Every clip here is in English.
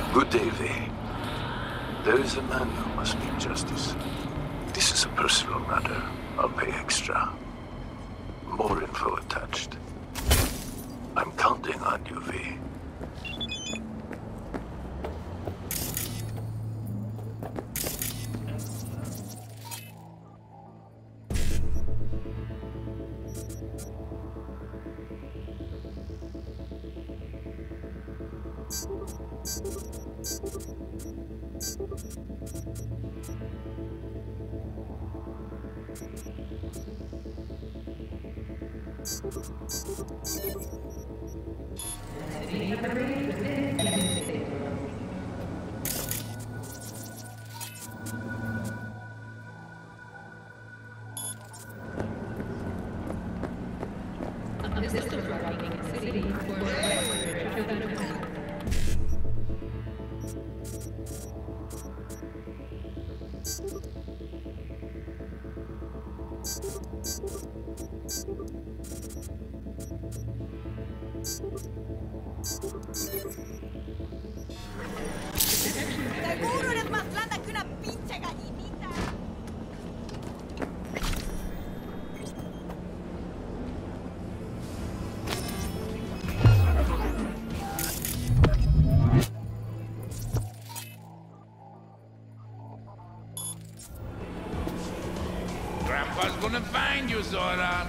Good day, Vay. There is a man who must meet justice. This is a personal matter. I'll pay extra. More info attached. I'm counting on you, V. Seguro eres más blanda que una pinche gallinita. Grandpa's gonna find you, Zora.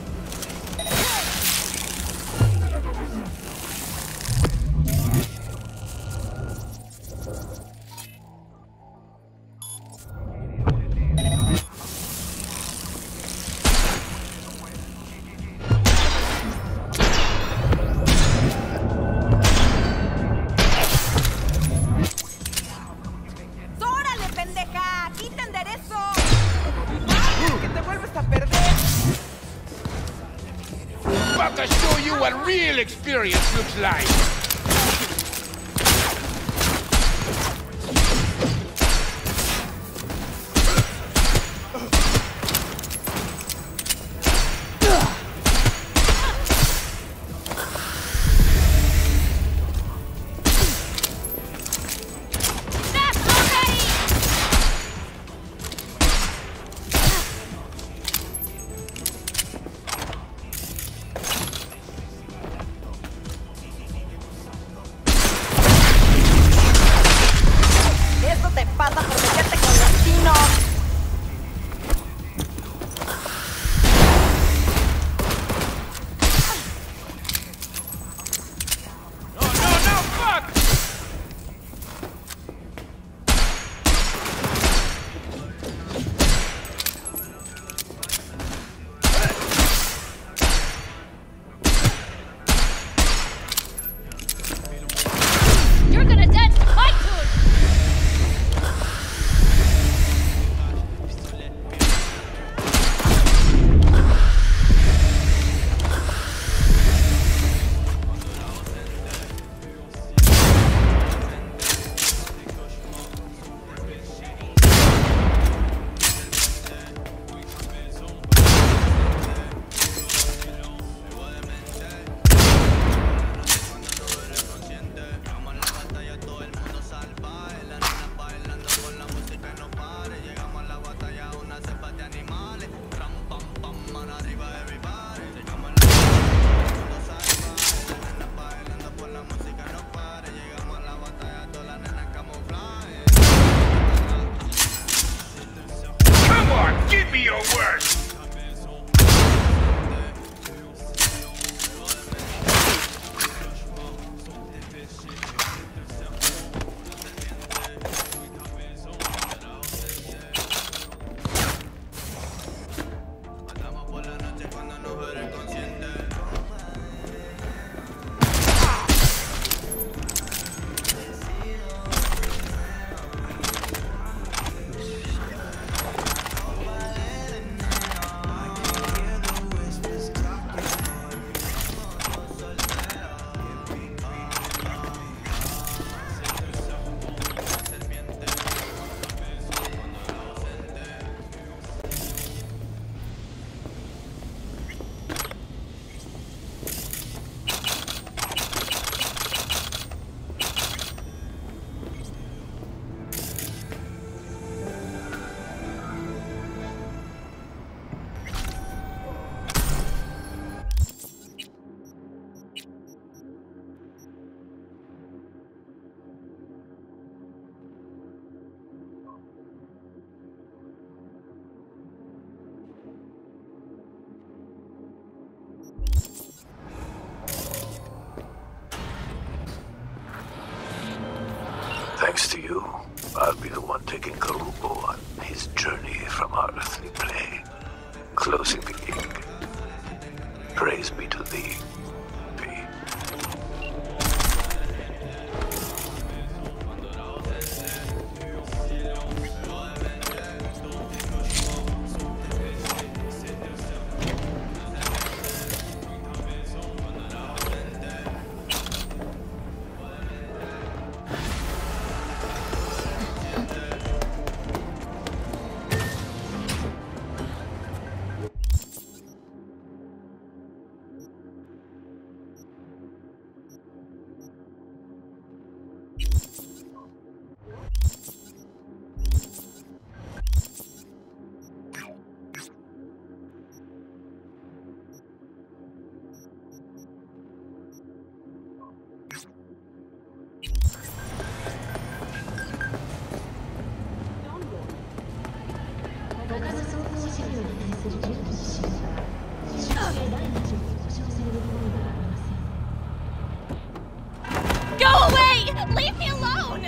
¡Órale, pendeja! ¡Aquí te enderezo! ¡Que te vuelves a perder! About to show you what real experience looks like. Eso te pasa por meterte con los chinos. No, fuck! You're gonna dance to my tune! Come on, give me your worst! Thanks to you, I'll be the one taking Karubo on his journey from our earthly plane, closing the gate. Praise be to thee, V. Go away! Leave me alone!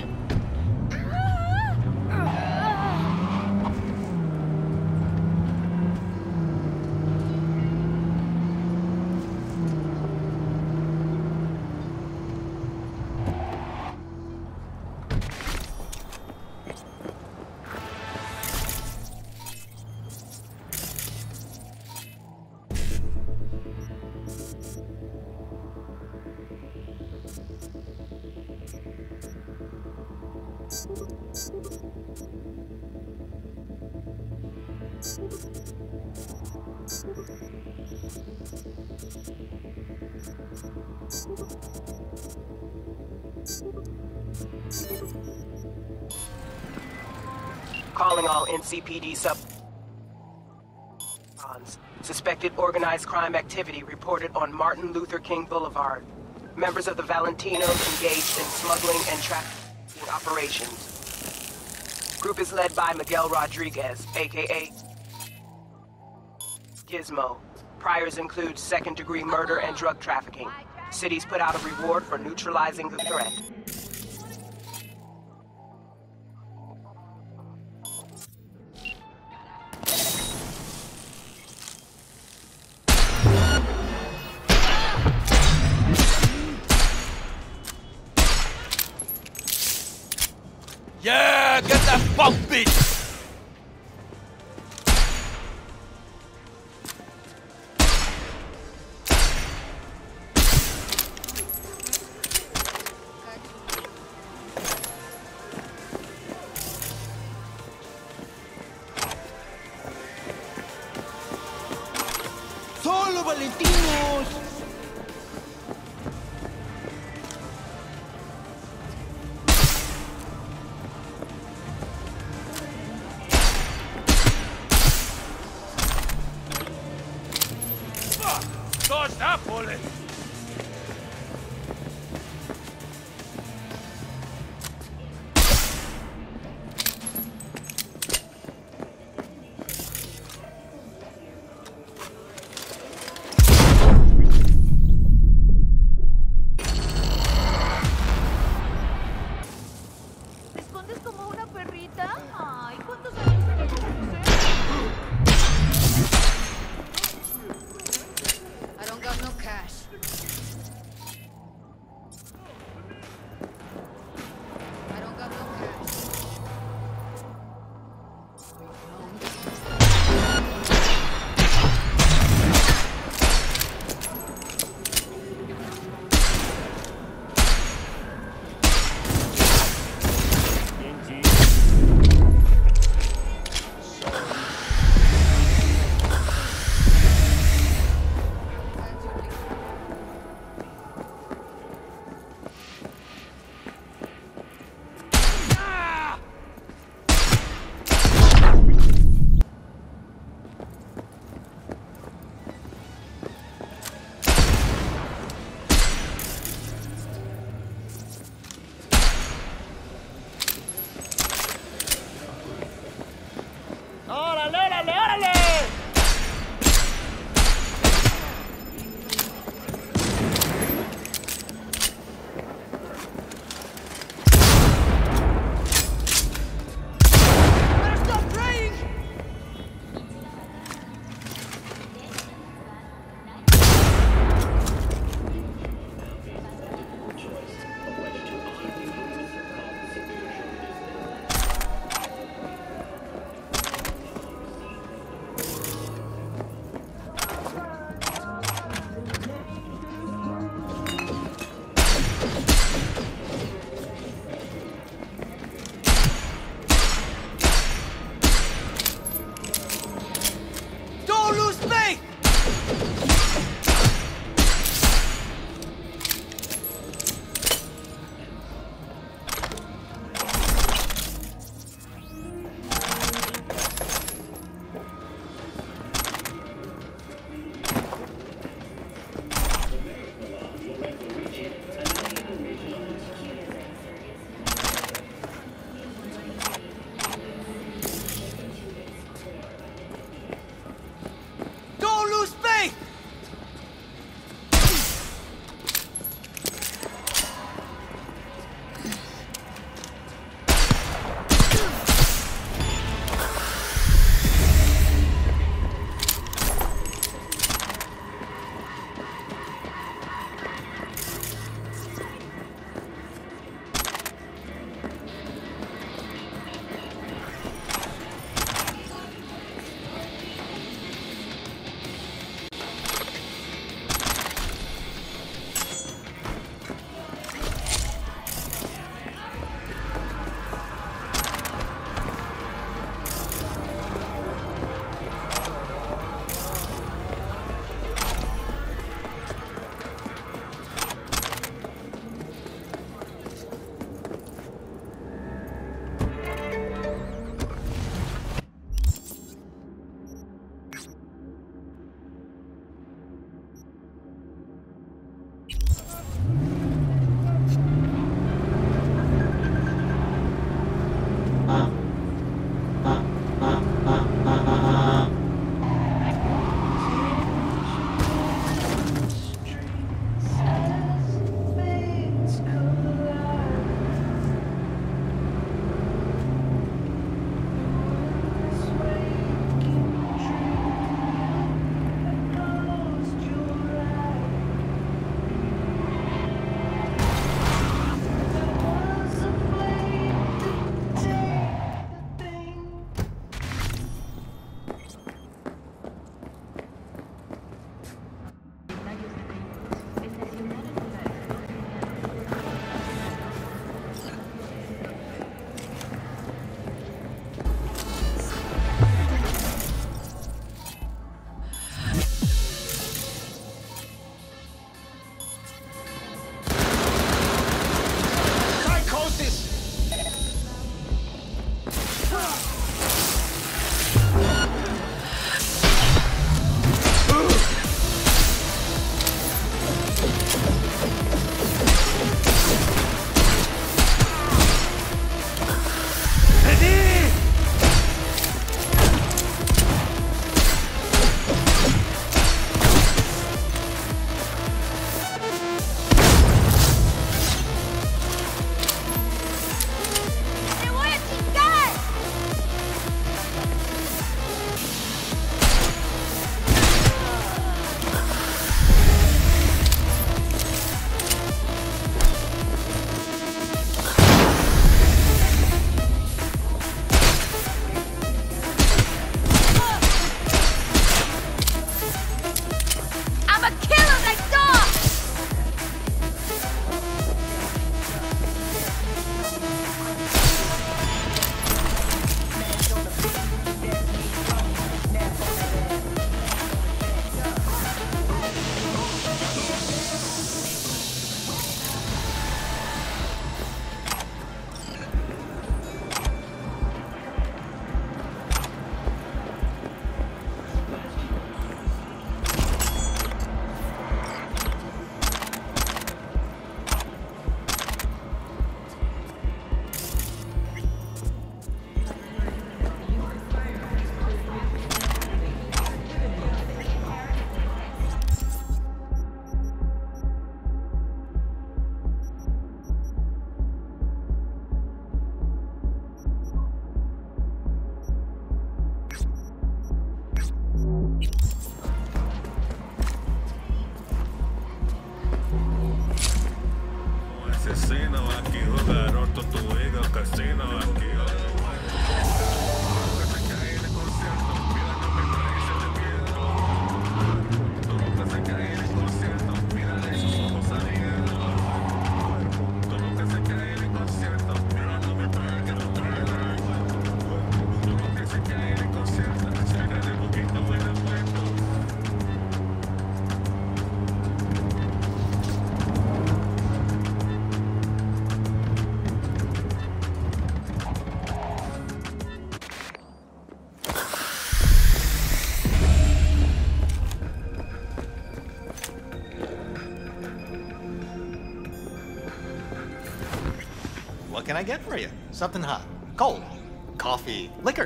Calling all NCPD sub... Suspected organized crime activity reported on Martin Luther King Boulevard. Members of the Valentinos engaged in smuggling and trafficking operations. Group is led by Miguel Rodriguez, aka Gizmo. Priors include second-degree murder and drug trafficking. Cities put out a reward for neutralizing the threat. Yeah, get that bump, bitch! ¡Solo Valentinos! What can I get for you? Something hot, cold, coffee, liquor.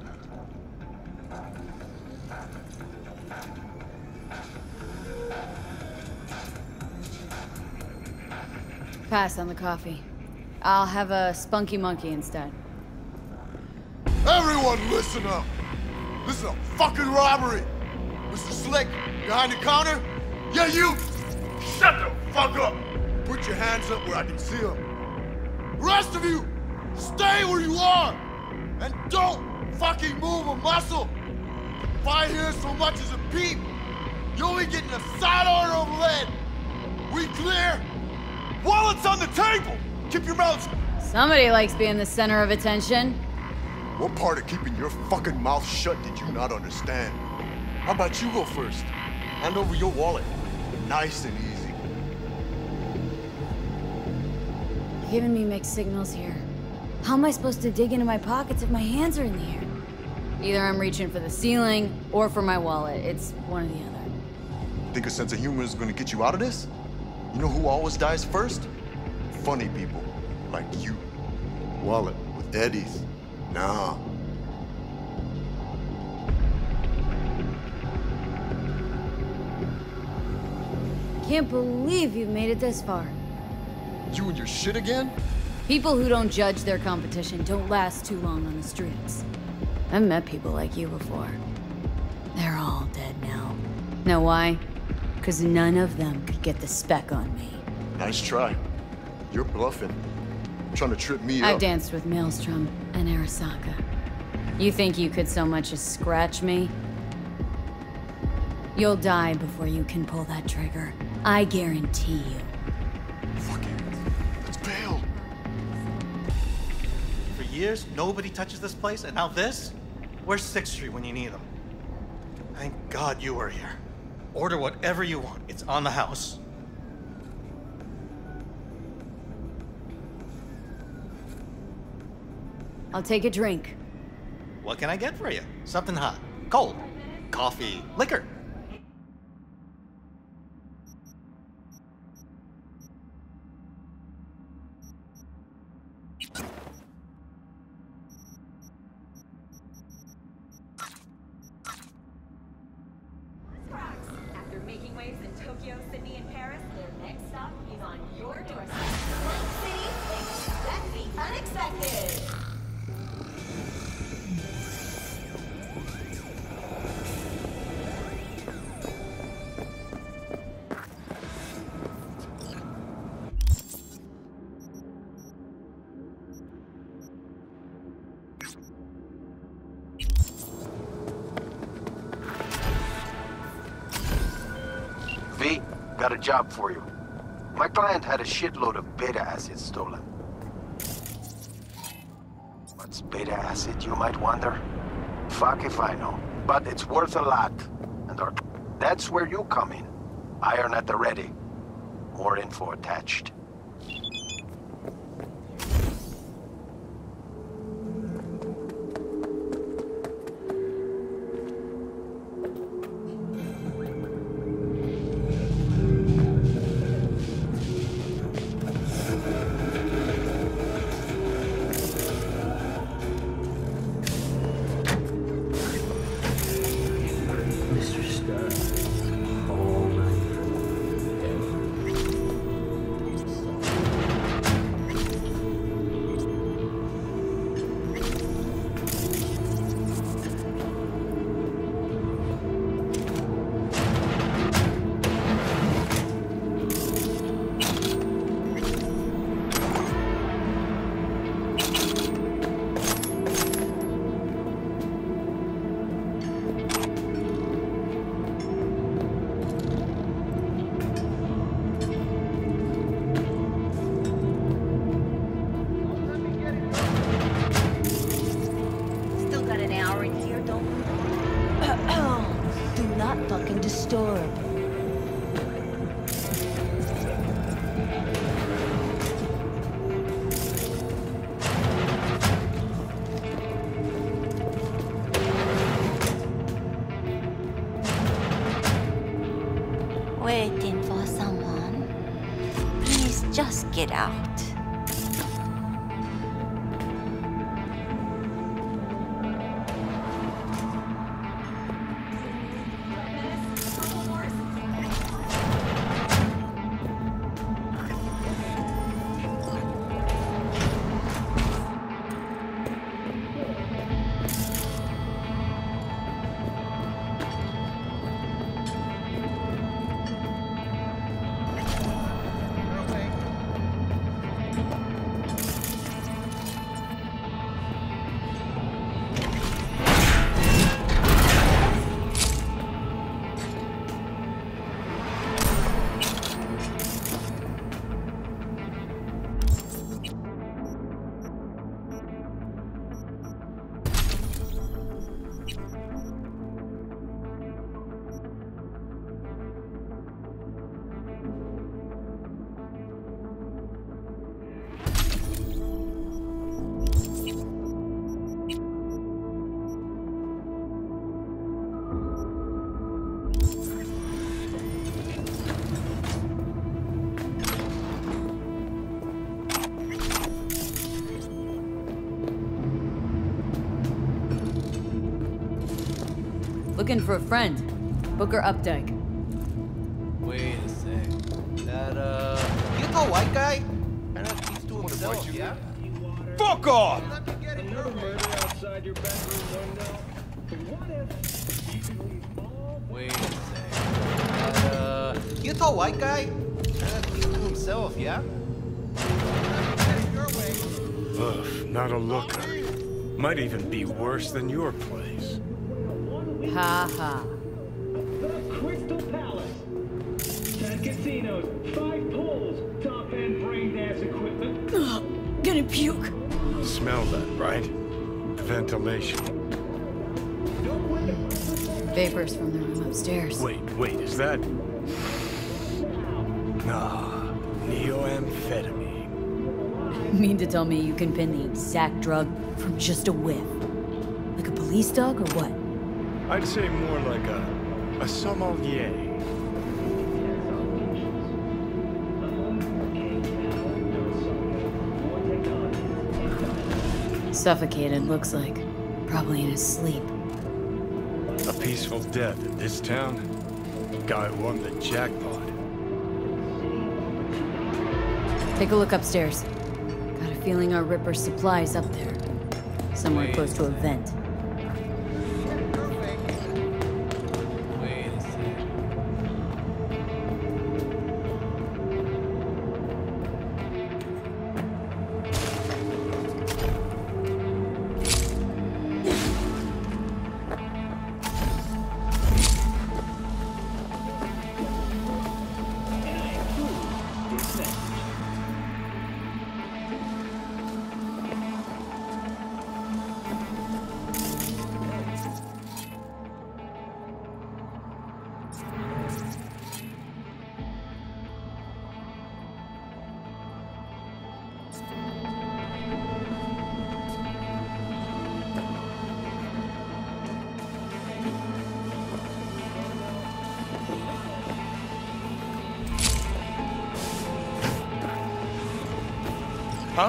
Pass on the coffee. I'll have a spunky monkey instead. Everyone listen up! This is a fucking robbery! Mr. Slick, behind the counter? Yeah, you! Shut the fuck up! Put your hands up where I can see them. Rest of you, stay where you are! And don't fucking move a muscle! If I hear so much as a peep, you'll be getting a side order of lead! We clear? Wallet's on the table! Keep your mouths... Somebody likes being the center of attention. What part of keeping your fucking mouth shut did you not understand? How about you go first? Hand over your wallet. Nice and easy. You're giving me mixed signals here. How am I supposed to dig into my pockets if my hands are in the air? Either I'm reaching for the ceiling or for my wallet. It's one or the other. Think a sense of humor is gonna get you out of this? You know who always dies first? Funny people, like you. Wallet with Eddie's. Nah. Can't believe you've made it this far. You and your shit again? People who don't judge their competition don't last too long on the streets. I've met people like you before. They're all dead now. Know why? Because none of them could get the spec on me. Nice try. You're bluffing. Trying to trip me up. I've danced with Maelstrom and Arasaka. You think you could so much as scratch me? You'll die before you can pull that trigger. I guarantee you. Fuck it. Let's bail. For years, nobody touches this place, and now this? Where's 6th Street when you need them? Thank God you were here. Order whatever you want. It's on the house. I'll take a drink. What can I get for you? Something hot, cold, coffee, liquor. After making waves in Tokyo, Sydney, and Paris, their next stop is on your doorstep. One city, expect the unexpected. V, got a job for you. My client had a shitload of beta acid stolen. What's beta acid, you might wonder? Fuck if I know, but it's worth a lot. And that's where you come in. Iron at the ready. More info attached. store. Waiting for someone. Please just get out. Looking for a friend. Booker Updike. Wait a sec. That, you the white guy? Kinda keeps to himself, yeah? Fuck off! Another murder outside your bedroom window. What if... Wait a sec. That, you the white guy? Kinda keeps to himself, yeah? Ugh, not a looker. Might even be worse than your place. Ha ha. The Crystal Palace. 10 casinos, 5 pools, top-end brain dance equipment. Ugh, gonna puke. Smell that, right? Ventilation. Vapors from the room upstairs. Wait, is that... Ah, neoamphetamine. Mean to tell me you can pin the exact drug from just a whiff? Like a police dog or what? I'd say more like a sommelier. Suffocated, looks like. Probably in his sleep. A peaceful death in this town? Guy won the jackpot. Take a look upstairs. Got a feeling our Ripper's supply's up there. Somewhere close to a vent. Huh?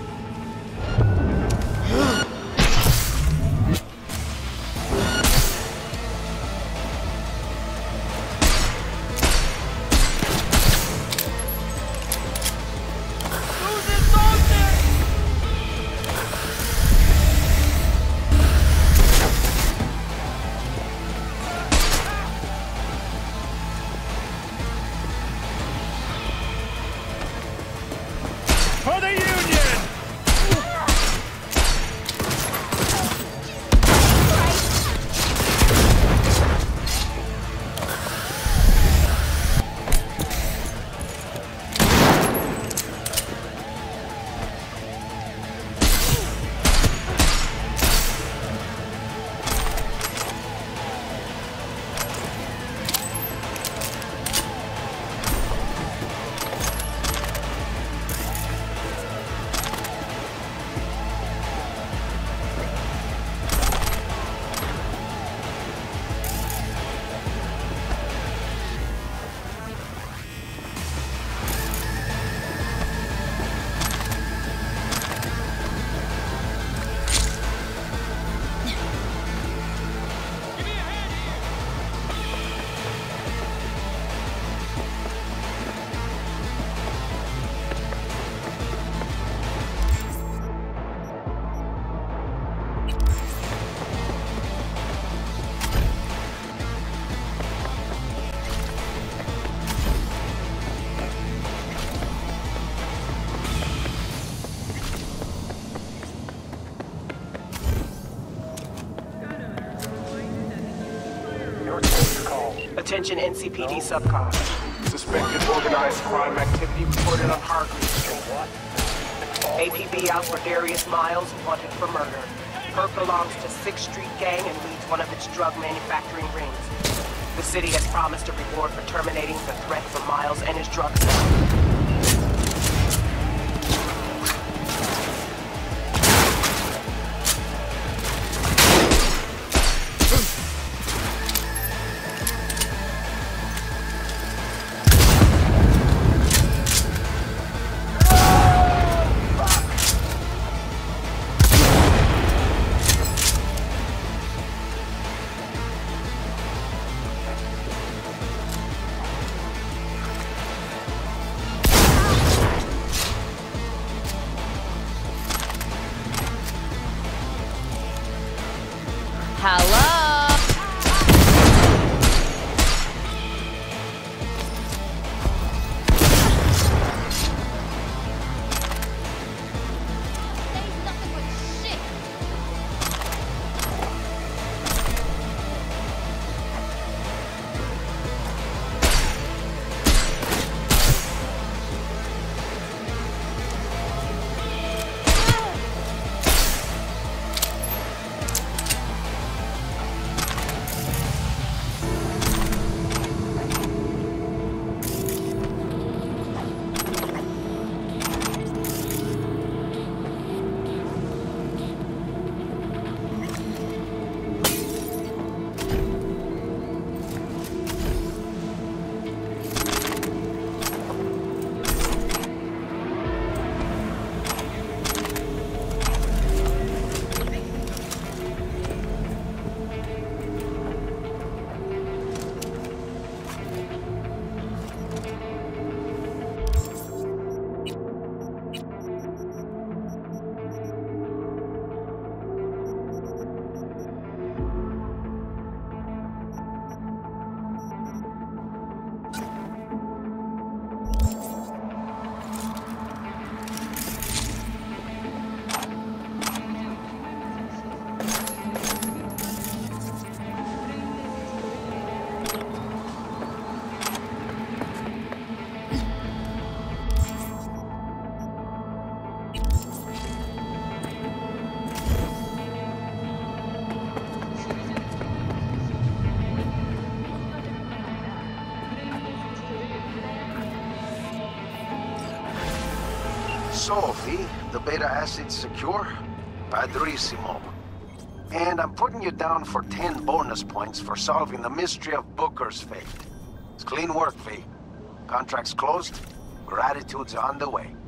For the Union! Attention NCPD subcom. Suspected organized crime activity reported on Hargreave Street. APB out for Darius Miles, wanted for murder. Perk belongs to 6th Street Gang and leads one of its drug manufacturing rings. The city has promised a reward for terminating the threat from Miles and his drug sale. So, V, the beta acid's secure? Padrissimo. And I'm putting you down for 10 bonus points for solving the mystery of Booker's fate. It's clean work, V. Contract's closed. Gratitude's on the way.